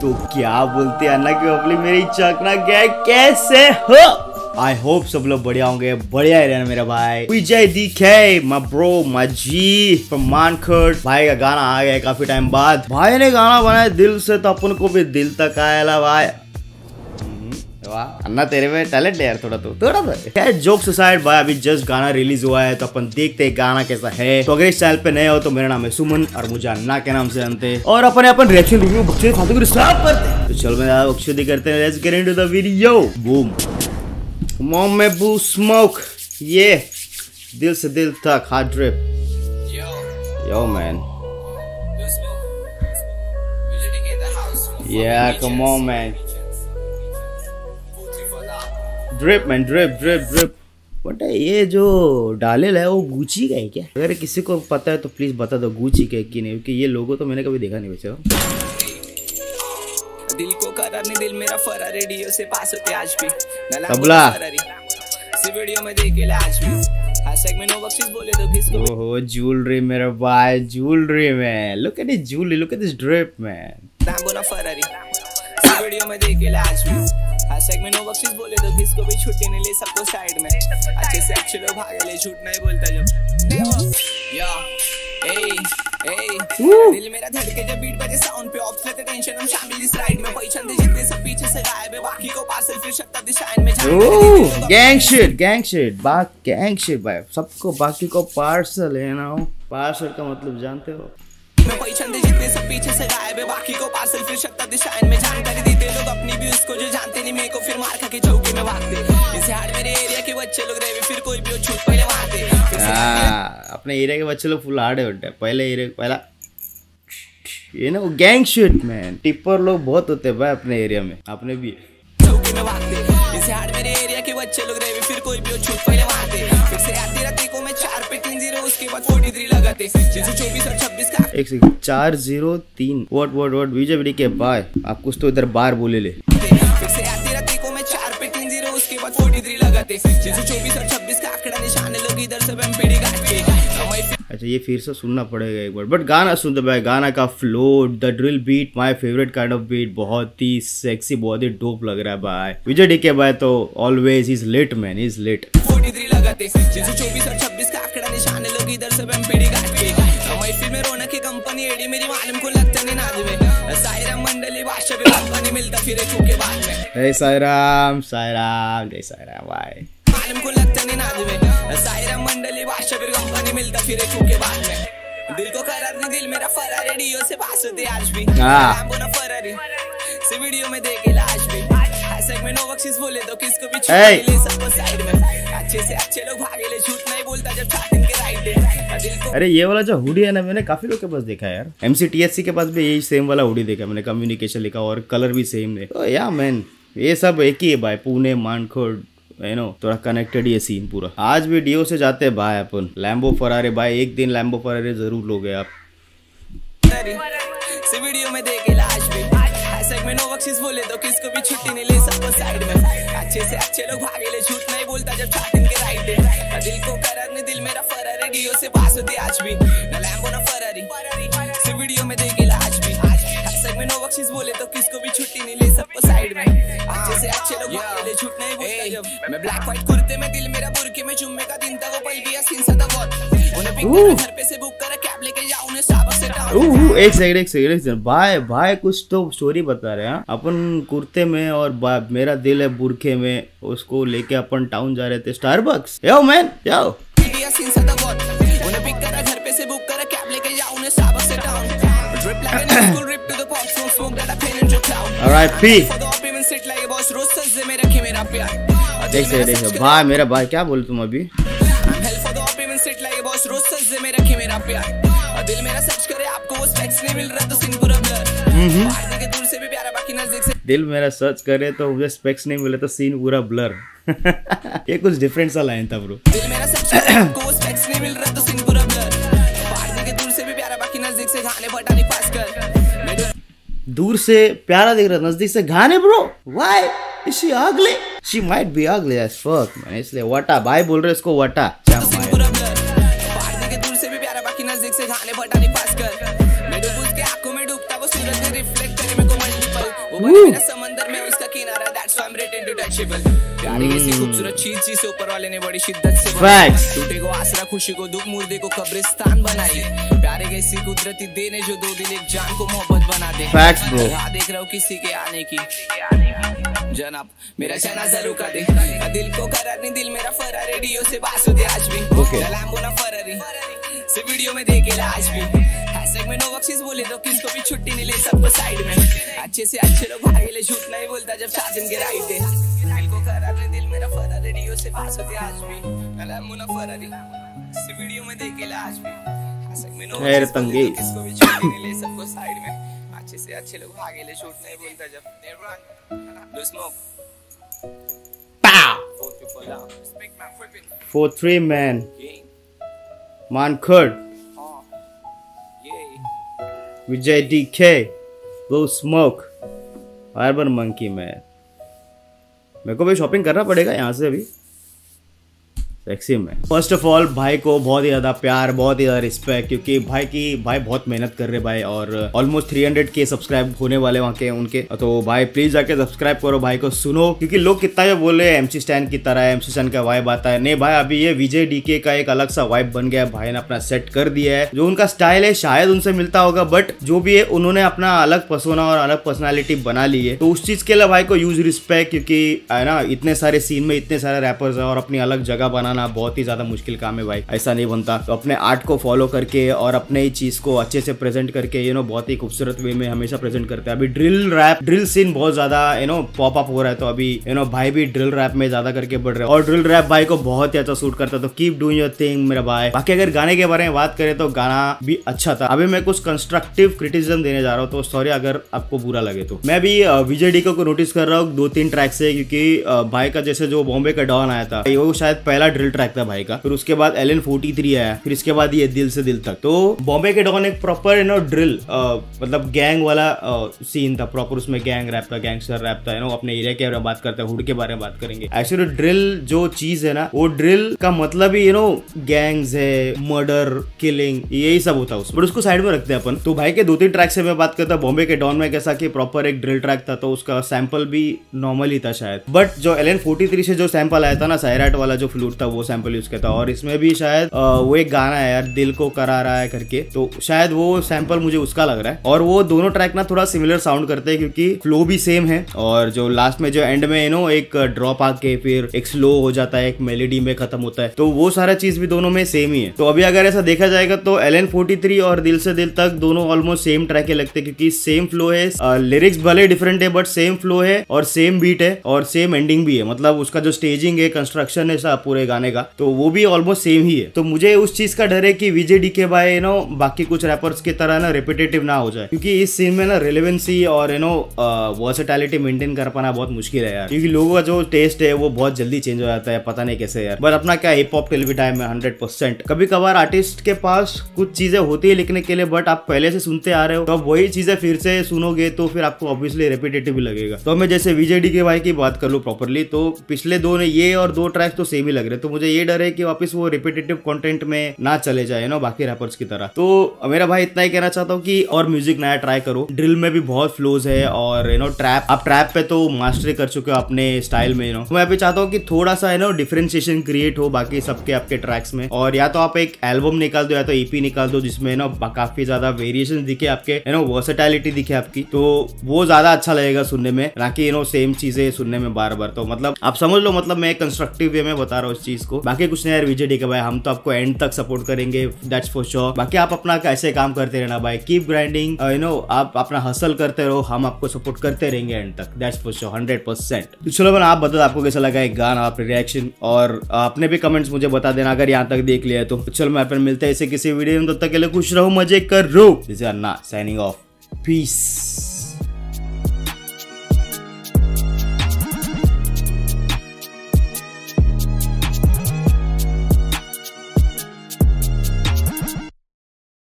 तो क्या बोलते हैं अन्ना की पब्लिक, मेरी चकना गया कैसे हो? आई होप सब लोग बढ़िया होंगे, बढ़िया ही रहना मेरा भाई। Vijay DK my bro my G from Mankhurd. भाई का गाना आ गया काफी टाइम बाद, भाई ने गाना बनाया दिल से तो अपन को भी दिल तक आया भाई। अन्ना तेरे में टैलेंट है यार, थोड़ा तो जोक्स असाइड भाई, अभी जस्ट गाना रिलीज हुआ है तो अपन देखते हैं गाना कैसा है। तो अगर इस चैनल पे नए हो तो मेरा नाम है सुमन और मुझे अन्ना के नाम से जानते हैं और अपन रिएक्शन रिव्यू बकचोदी फालतू को स्टार्ट करते हैं। तो चलो मैं बकचोदी करते हैं, let's get into the video. Boom मॉम में बू स्मोक, ये दिल से दिल तक heart drip. Yo man, yeah come on man, drip man, drip. But ये जो डालेल है वो गुची का है क्या? अगर किसी को पता है तो प्लीज बता दो गुची का है कि नहीं, क्योंकि ये लोगो तो मैंने कभी देखा नहीं वैसे। दिल को करार नहीं, दिल मेरा फरार रेडियो से पास होते आज भी तबला वीडियो में देखे आज भी हैशटैग में नो बख्शिश बोले तो किसको। ओहो ज्वेलरी मेरा भाई, jewellery man, look at this jewellery, look at this drip man. Lambo ना फरारी वीडियो में देखे आज भी हैशटैग में नो बख्शिश बोले तो किसको भी छुट्टी नहीं ले, सबको साइड में अच्छे से अच्छे लोग भागे ले, झूठ नहीं बोलता जब या दिल मेरा धड़के जब बीट बजे साउंड पे ऑफ लेते टेंशन हम शामिल इस राइड में, पहचान दे जितने सब पीछे से गायब है, बाकी को पार्सल फिर शक्ता दिशाएं में ओह गैंग शिट भाई, सबको बाकी को पार्सल है ना। पार्सल का मतलब जानते हो? मैं पहचान दे जितने सब पीछे से गायब है, बाकी को पार्सल फिर शक्ता दिशाएं में, जानकारी देते लोग अपनी भी उसको जो जानते नहीं, मेरे को फिर मार खा के चौकी में भागते। इसे हार्ड मेरे एरिया के बच्चे लोग रहे फिर कोई भी छूट पहले मारते। अपने एरिया के बच्चे लोग फुल हार्ड है, पहला ये ना गैंग शिट मैन। टिप्पर लोग बहुत होते हैं भाई अपने एरिया में, आपने भी चौकी में भागते। इसे हार्ड मेरे एरिया के बच्चे लोग रहे फिर कोई भी छूट पहले मारते। फिर से आती रात को मैं 4 पे 3-0 उसके बाद 43 लगाते, 324 और 26 का 4-0-3 व्हाट विजय के भाई, आप कुछ तो इधर बार बोले ले। फिर से आती रात को मैं 4 पे 3-0 उसके बाद 43 लगाते, 324 और 26 का आंकड़ा निशान लोग इधर से एमपीडी काट के। अच्छा ये फिर से सुनना पड़ेगा एक बार, बट गाना सुनते भाई, गाना का flow, the drill beat, my favourite kind of beat, बहुत ही सेक्सी, बहुत ही डोप लग रहा है भाई। विजय डीके भाई तो always is lit man, is lit. 43 लगाते, 324 और 26 का आंकड़ा निशान लोग इधर से एमपीडी काट के। महफिल में रौनक की कंपनी एडी मेरी मालूम को लगता नहीं नाज में, सायरा मंडली भाषा भी कंपनी मिलता फिर चूके बाद में। जय साईराम, जय साईराम भाई, मालूम को लगता नहीं नाज में, सायरा मंडली भाषा भी कंपनी मिलता फिर चूके बाद में। दिल को करार नहीं, दिल मेरा फरार रेडियो से पास होते आज भी लैम्बो ना फरारी से वीडियो में देखे आज भी हैशटैग में नो बख्शिश बोले तो किसको भी छूट नहीं ले, सबको साइड में अच्छे से अच्छे लोग भागे ले, झूठ नहीं बोलता जब चाहते के राइट है। अरे ये वाला जो हुडी है ना, मैंने काफी लोग के पास देखा है यार, MCTSC के पास भी यही सेम वाला हुडी देखा मैंने, कम्युनिकेशन लिखा और कलर भी सेम है। तो या मैन ये सब एक ही है भाई, पुणे मानखर्ड यू नो, थोड़ा कनेक्टेड ये सीन पूरा। आज भी डीओ से जाते हैं भाई अपन, लैम्बो फरारी भाई, एक दिन लैम्बो फरारी जरूर लोगे आप। वीडियो में देखे आज भी हैशटैग में नो बख्शिश बोले तो किसको भी छुट्टी नहीं ले, सबको साइड में अच्छे से अच्छे लोग भागे ले, झूठ नहीं बोलता जब चाहते के राइट है। दिल को करार नहीं, दिल मेरा फरार रेडियो से पास होते आज भी ना लैम्बो ना फरारी से वीडियो में देखे आज भी हैशटैग में नो बख्शिश बोले तो किसको भी छुट्टी नहीं ले, सबको साइड में अच्छे से अच्छे लोग भागे ले, झूठ नहीं बोलता जब। मैं ब्लैक व्हाइट कुर्ते में, दिल मेरा बुरके में, जुम्मे का दिन था वो पल भी हसीन सा था बहुत, उन्हें पिक कर घर पे से बुक कर कैब लेके जाऊं उन्हें साबक से टाउन। एक सेकंड भाई कुछ तो स्टोरी बता रहे हैं अपन, कुर्ते में और मेरा दिल है बुरखे में, उसको लेके अपन टाउन जा रहे थे Starbucks. Yo man yo scene सा था बहुत, उन्हें पिक कर घर पे से बुक कर कैब लेके जाऊं उन्हें साबक से town, drip like an school rip to the pop so smoke that I pain in your cloud. Alright पी सिट लाइक बॉस रोज सजे में रखे मेरा प्यार। देख भाई मेरा भाई क्या बोल तुम अभी, सिट लाइक बॉस रोज सजे में रखे मेरा प्यार। दिल मेरा सर्च करे आपको वो स्पेक्स नहीं मिल रहा तो सीन पूरा ब्लर, बाहर के दूर से भी प्यारा बाकी नजदीक से। दिल मेरा सर्च करे तो मुझे स्पेक्स नहीं मिले तो सीन पूरा ब्लर। ये कुछ डिफरेंट सा लाइन था ब्रो। दिल मेरा सर्च करे आपको वो स्पेक्स नहीं मिल रहा तो सीन पूरा ब्लर, बाहर के दूर से भी प्यारा बाकी नजदीक से गाने बटानी पास कर। दूर से प्यारा दिख रहा, नजदीक से गाने bro. Why is she ugly? She might be ugly as fuck man, इसलिए वटा भाई बोल रहे इसको वटा। नजदीक से गाने बटानी पास कर, मैं डूब के आंखों में डूबता वो सूरज में रिफ्लेक्ट करे मेरे को मल्टीपल वो बने मेरा समंदर में उसका किनारा, that's why I'm written to touchable। प्यार जैसी खूबसूरत चीज जिसे ऊपर वाले ने बड़ी शिद्दत से बनाई, टूटे को आसरा, खुशी को दुख, मुर्दे को कब्रिस्तान बनाई। प्यार ऐसी कुदरती देने जो दो दिल एक जान को मोहब्बत बना दे। Facts, bro। देख रहा हूँ किसी के आने की जनाब, मेरा जनाजा रुका दे। दिल को करार नहीं, दिल मेरा फरार, रेडियो से बात होती आज भी। लैम्बो ना फरारी से वीडियो में देखे आज भी। हैशटैग में नो बख्शिश बोले तो किसको भी छुट्टी नहीं ले, सबको साइड में। अच्छे से अच्छे लोग भागे ले, झूठ नहीं बोलता जब शासन के राइट है। दिल को करार नहीं, दिल मेरा फरार, रेडियो से बात होती आज भी। लैम्बो ना फरारी से वीडियो में देखे आज भी। हैशटैग में नो बख्शिश बोले तो किसको भी छुट्टी नहीं ले, सबको साइड में। अच्छे से अच्छे लोग भागे ले, झूठ नहीं बोलता जब do smoke. Pow! 4-3 man. Man Kurt. Vijay DK. Blow Smoke. Urban Monkey man. मेरे को भी शॉपिंग करना पड़ेगा यहाँ से अभी। सेक्सी में फर्स्ट ऑफ ऑल भाई को बहुत ही ज्यादा प्यार, बहुत ही ज्यादा रिस्पेक्ट, क्योंकि भाई बहुत मेहनत कर रहे भाई, और ऑलमोस्ट 300K सब्सक्राइब होने वाले वहाँ के उनके। तो भाई प्लीज जाके सब्सक्राइब करो, भाई को सुनो, क्योंकि लोग कितना जो बोल रहे हैं MC स्टैन की तरह है, MC स्टैन का वाइब आता है। नहीं भाई, अभी ये विजय DK का एक अलग सा वाइब बन गया है, भाई ने अपना सेट कर दिया है। जो उनका स्टाइल है शायद उनसे मिलता होगा, बट जो भी है उन्होंने अपना अलग पर्सोना और अलग पर्सनैलिटी बना ली है। तो उस चीज के लिए भाई को यूज रिस्पेक्ट, क्योंकि है ना, इतने सारे सीन में इतने सारे रैपर्स है और अपनी अलग जगह बनाना बहुत ही ज्यादा मुश्किल काम है भाई, ऐसा नहीं बनता। तो अपने आर्ट को फॉलो करके और अपने ही चीज को अच्छे से प्रेजेंट करके बहुत ही खूबसूरत वे में हमेशा प्रेजेंट करते हैं। अभी ड्रिल सीन बहुत ज्यादा पॉप अप हो रहा है, तो अभी भाई भी ड्रिल रैप में ज्यादा करके बढ़ रहे हैं, और ड्रिल रैप भाई को बहुत ही अच्छा सूट करता है। तो कीप डूइंग योर थिंग मेरा भाई। बाकी अगर गाने के बारे में बात करें तो गाना भी अच्छा था। अभी मैं कुछ कंस्ट्रक्टिव क्रिटिसिज्म देने जा रहा हूँ, तो सॉरी अगर आपको बुरा लगे तो। मैं भी विजय DK को नोटिस कर रहा हूँ 2-3 ट्रैक से, क्योंकि भाई का जैसे जो बॉम्बे का डॉन आया था, वो शायद पहला ड्रिल ट्रैक था भाई का, फिर उसके बाद LN43 आया, फिर इसके बाद ये दिल से दिल तक। तो बॉम्बे के डॉन एक प्रॉपर ड्रिल मतलब गैंग वाला सीन था, प्रॉपर उसमें गैंग रैप था, गैंगस्टर रैप था। अपने एरिया के बारे में बात करते हैं, हुड के बारे में बात करेंगे। एक्चुअली ड्रिल जो चीज है ना, वो ड्रिल का मतलब ही गैंग्स है, मर्डर, किलिंग, यही सब होता है उसमें, बट उसको साइड में रखते हैं अपन। तो भाई के 2-3 ट्रैक से मैं बात करता हूँ। बॉम्बे के डॉन में कैसा कि प्रॉपर एक ड्रिल ट्रैक था, तो उसका सैंपल भी नॉर्मल ही था शायद, बट जो LN43 से जो सैंपल आया था ना, सायराट वाला जो फ्लूट था, वो सैंपल यूज किया था। और इसमें भी शायद वो एक गाना है यार, दिल को करा रहा है करके, तो शायद वो सैंपल मुझे उसका लग रहा है। और वो दोनों ट्रैक ना थोड़ा सिमिलर साउंड करते हैं, क्योंकि फ्लो भी सेम है, और जो लास्ट में जो एंड में एक ड्रॉप आके फिर एक स्लो हो जाता है, एक मेलोडी में खत्म होता है, तो वो सारा चीज भी दोनों में सेम ही है। तो अभी अगर ऐसा देखा जाएगा तो LN43 और दिल से दिल तक दोनों ऑलमोस्ट सेम ट्रैक के लगते हैं, क्योंकि सेम फ्लो है, लिरिक्स भले डिफरेंट है बट सेम फ्लो है, और सेम बीट है, और सेम एंडिंग भी है। मतलब उसका जो स्टेजिंग है, कंस्ट्रक्शन है सब पूरे गाने का, तो वो भी ऑलमोस्ट सेम ही है। तो मुझे उस चीज का डर है कि विजय DK भाई बाकी कुछ रैपर्स की तरह ना रिपीटेटिव ना हो जाए, क्योंकि इस सीन में ना रिलेवेंसी और वर्सेटैलिटी मेंटेन कर पाना बहुत मुश्किल है यार, क्योंकि लोगों का जो टेस्ट है वो बहुत जल्दी चेंज हो जाता है, पता नहीं कैसे यार। बट अपना क्या हिप हॉप टिल भी टाइम है 100%। कभी कभार आर्टिस्ट के पास कुछ चीजें होती है लिखने के लिए, बट आप पहले से सुनते आ रहे हो, तो वही चीजें फिर से सुनोगे तो फिर आपको ऑब्वियसली रिपीटेटिव भी लगेगा। तो मैं जैसे विजय DK भाई की बात कर लूं प्रॉपरली, तो पिछले दो ने ये और 2 ट्रैक तो सेम ही लग रहे, तो मुझे ये डर है कि वापस वो रिपीटेटिव कंटेंट में ना चले जाए बाकी रैपर्स की तरह। तो मेरा भाई इतना ही कहना चाहता हूँ कि और म्यूजिक नया ट्राई करो। ड्रिल में भी बहुत फ्लोज है, और ट्रैप, आप ट्रैप पे तो मास्टरी कर चुके हो अपने स्टाइल में। मैं भी चाहता हूँ कि थोड़ा सा डिफरेंशिएशन क्रिएट हो बाकी सबके आपके ट्रैक्स में, और या तो आप एक एल्बम निकाल दो या तो EP निकाल दो, जिसमें काफी ज्यादा वेरिएशन दिखे आपके, वर्सेटैलिटी दिखे आपकी, तो वो ज्यादा अच्छा लगेगा सुनने में, ना कि सेम चीजें सुनने में बार बार। तो मतलब आप समझ लो, मतलब मैं कंस्ट्रक्टिव वे में बता रहा हूँ इस चीज को। बाकी कुछ नहीं यार, विजय DK भाई हम तो आपको एंड तक सपोर्ट करेंगे, दैट्स फॉर श्योर। बाकी आप अपना कैसे काम करते रहना भाई, कीप ग्राइंडिंग, आप अपना हसल करते रहो, हम आपको सपोर्ट करते रहेंगे एंड तक, दैट्स फॉर श्योर 100%। तो चलो आप बताओ आपको कैसा लगा एक गाना, आपके रिएक्शन, और आपने भी कमेंट्स मुझे बता देना अगर यहाँ तक देख लिया तो। चलो मैं मिलते हैं इसे किसी वीडियो में, तब तक के लिए खुश रहो, मजे करो। This is Anna signing off, piece.